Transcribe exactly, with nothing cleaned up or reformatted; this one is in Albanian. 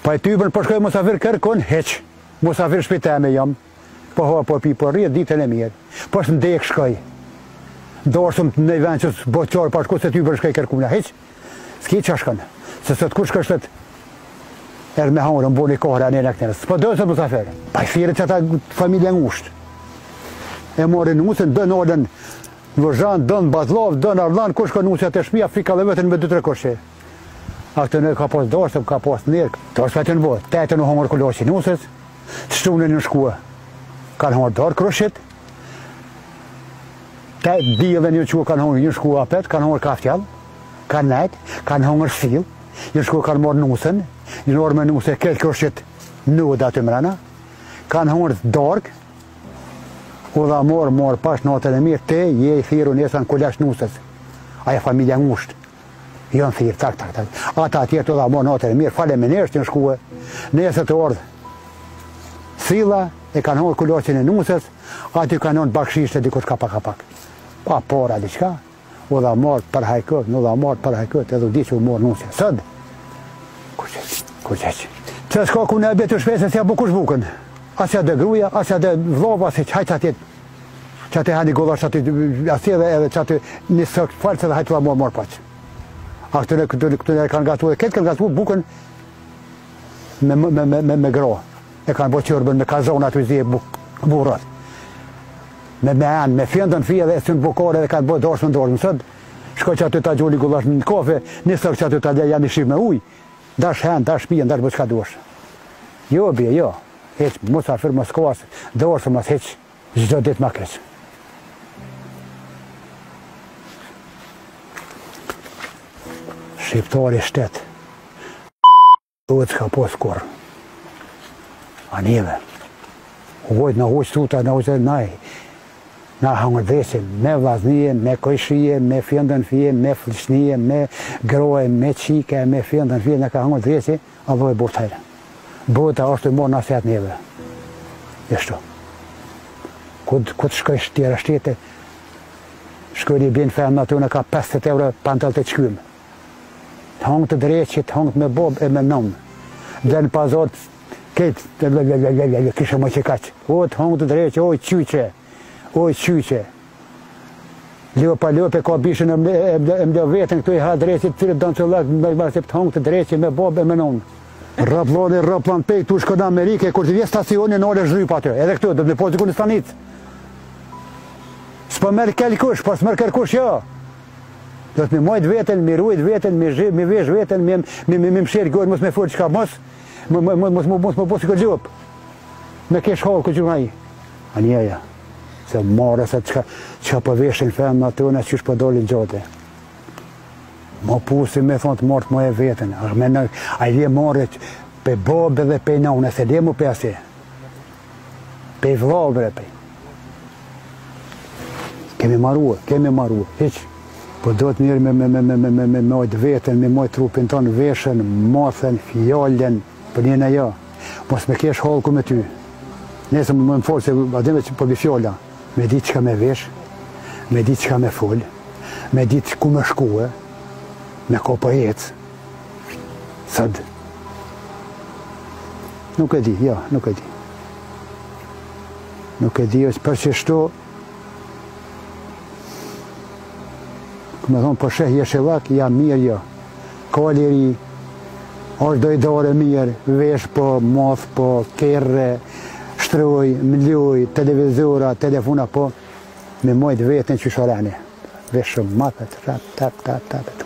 Pa e typën po shkoj mosafir kërkon heq. Mosafir shpiteme jam. Po ha po pi po rrit ditën e mirë. Po është ndek shkoj. Dorsëm në vend që boqar pa shku se typën shkoj kërkuna heq. S'ki qa shkon. Se sot kush kështet erë me hangër, më boni kohër anë e në këtërës. Po do se mosafir. Pa i thire që ata familje ngusht. E mori nusën, dën olën Vëzhan, dën Bazlov, dën Arlan, kush ka nusja të shpia, frika dhe vetën me dy tre koshe. A këtë në ka pas dorsëm, ka pas nërë. To është vetën bo, tetën u hangër kolloqi nusës, shtunën në shkua. Kanë hangër dorë kroshit, dilën një qua kanë hangër një shkua apet, kanë hangër kaftjall, kanë nejt, kanë hangër sil, një shkua kanë morë nusën, një orë me nusë e kell kroshit në dhe aty mrena, kanë hangër dorë, u dha morë, morë pash natën e mirë, te je i thiru nesën kullash nusës. Aja familja ngusht. Jo në thirë, tak, tak, tak. Ata atjerë u dha morë natën e mirë, fale me nërës që në shkue. Nesët të ordë. Sila e kanë hongë kullashin e nusës, aty kanë hongë bakshishtë e dikush kapak kapak. Pa pora diqka, u dha morë për hajkët, u dha morë për hajkët, edhe u di që u morë nusë. Sëd, kuqeq, kuqeq. Që s'ka ku në e betë shpesë, s'ja bukush bukën. Asja dhe gruja, asja dhe vlova, asja hajtë atit, që atë hani gollash atit, asja dhe edhe që atë një sëkt falës edhe hajtë la morë morë paqë. A këtë në kanë gatu, e këtë kanë gatu bukën me, me, me, me, me gro. E kanë bo qërbën me kazon atë vizje burrat. Me me anë, me fjendën fje dhe së në bukore dhe kanë bo dorës në dorës. Mësët, shko që aty ta gjulli gollash në kofe, një sëkt që aty ta dhe janë i shqip me uj. Dash hen, dash pijen, dash bëqka duash. Jo, bje, jo. Heq, musafir, mos kohas, dorësë mos heq, gjithë ditë ma keq. Shqiptari shtetë, duhet s'ka posë kur. A njëve, u vojtë në hoqë tuta, në hoqë naj, na hangër dhesim, me vlaznije, me kojshije, me fjendën fje, me flishnije, me groje, me qike, me fjendën fje, në ka hangër dhesi, a dojë bërë tajrë. Bëta është të morë në aset njëve. Ishtu. Këtë shkojsh tjera shtete, shkoj një binë fenë në të në ka pesëdhjetë euro pantal të qkymë. Të hangë të dreqit, të hangë me bob e me nëmë. Dhe në pazot, këtë, kishë më që kaqë. O, të hangë të dreqit, oj, qyqe, oj, qyqe. Ljo pa ljo pe ka bishën e mdo vetën, këtu i ha dreqit, të të të lakë, të hangë të dreqit me bob e me nëmë. Raploni, raplan pej, tu shko në Amerike, kur të vje stacionin në ole zhryp atë, edhe këtu, dhe të po të ku në stanit. S'po merë kell kush, po s'merë kër kush, jo. Do të mi mojt vetën, mi rujt vetën, mi vesh vetën, mi mshirë gojnë, mos me furë qka, mos, mos më posë këtë gjupë. Me kesh halë këtë gjupë aji. A njeja, se marë se që po veshin fenë në të unë, që shpo dolin gjote. Më pusi me thonë të martë më e vetën, a i dhe marët pe babë dhe pe nëune, se dhe mu pe asi, pe vlabre pe. Kemi marua, kemi marua, hiq. Po do të mirë me me me me me me mojtë vetën, me mojtë trupin tonë, veshën, mathën, fjallën, për njëna jo. Mos me kesh halku me ty. Nesë më më folë se ademe që po bi fjalla, me ditë qka me vesh, me ditë qka me full, me ditë ku me shkue, me ko po ecë, sëdë. Nuk e di, ja, nuk e di. Nuk e di, është për që shto, këmë thonë, po sheh jeshelak, ja mirë, ja. Ka liri, është dojdare mirë, vesh po, math po, kerre, shtroj, mljoj, televizora, telefona po, me mojtë vetën që shorani. Vesh shumë matët, tap, tap, tap, tap.